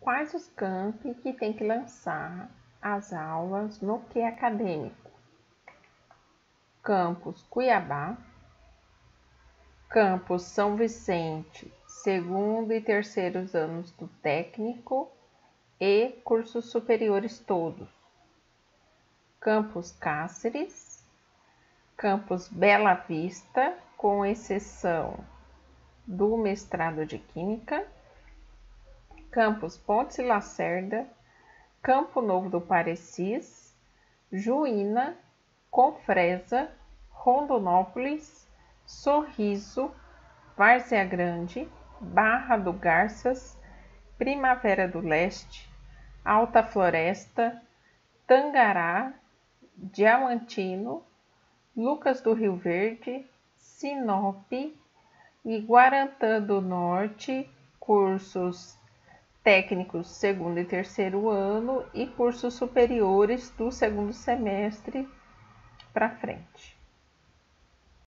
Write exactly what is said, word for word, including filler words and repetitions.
Quais os campi que tem que lançar as aulas no Q Acadêmico? Campus Cuiabá, Campus São Vicente, segundo e terceiros anos do técnico e cursos superiores todos. Campus Cáceres, Campus Bela Vista, com exceção do mestrado de Química, Campus Pontes e Lacerda, Campo Novo do Parecis, Juína, Confresa, Rondonópolis, Sorriso, Várzea Grande, Barra do Garças, Primavera do Leste, Alta Floresta, Tangará, Diamantino, Lucas do Rio Verde, Sinop e Guarantã do Norte, cursos técnicos segundo e terceiro ano e cursos superiores do segundo semestre para frente.